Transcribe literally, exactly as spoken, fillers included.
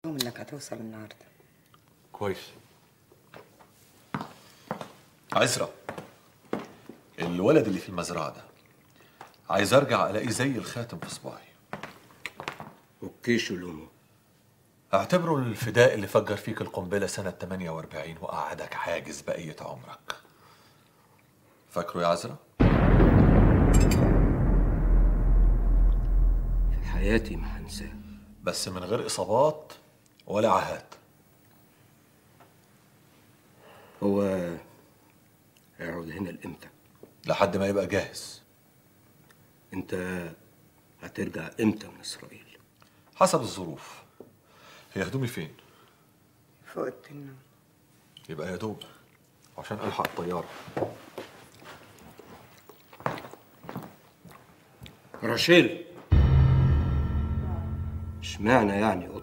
انك هتوصل النهارده. كويس. عزرا، الولد اللي في المزرعه ده عايز ارجع الاقيه زي الخاتم في صباعي. اوكي شلومو، اعتبره الفداء اللي فجر فيك القنبله سنه ثمانية وأربعين وقعدك حاجز بقيه عمرك. فاكره يا عزرا؟ في حياتي ما هنساه، بس من غير اصابات ولا عاهات. هو هيقعد هنا لامتى؟ لحد ما يبقى جاهز. انت هترجع امتى من اسرائيل؟ حسب الظروف. هي هدومي فين؟ في اوضه النوم. يبقى يا دوب عشان الحق الطياره. راشيل، اشمعنى يعني